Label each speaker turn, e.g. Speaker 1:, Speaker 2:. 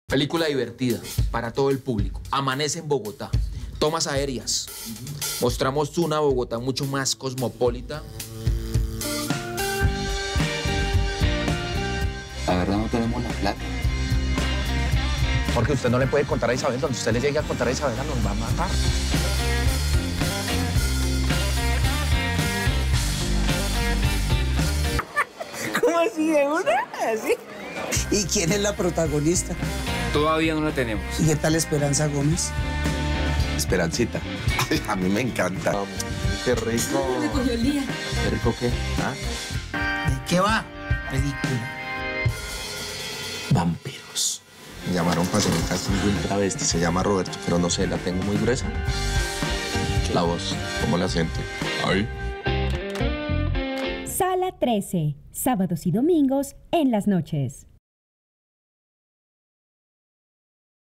Speaker 1: Película divertida para todo el público. Amanece en Bogotá. Tomas aéreas. Mostramos una Bogotá mucho más cosmopolita.
Speaker 2: La verdad no tenemos la plata.
Speaker 3: Porque usted no le puede contar a Isabel. Donde usted le llegue a contar a Isabel, nos va a matar.
Speaker 4: ¿Cómo así de una? ¿Así? ¿Y quién es la protagonista?
Speaker 2: Todavía no la tenemos.
Speaker 4: ¿Y qué tal Esperanza Gómez?
Speaker 5: Esperancita. A mí me encanta. Qué rico.
Speaker 6: Me cogió el día.
Speaker 2: ¿Qué rico qué?
Speaker 4: ¿De qué va? Película.
Speaker 5: Vampiros. Me llamaron para hacer un casting de un travesti. Se llama Roberto, pero no sé, la tengo muy gruesa. La voz, ¿cómo la siento? Ay.
Speaker 7: Sala 13, sábados y domingos en las noches.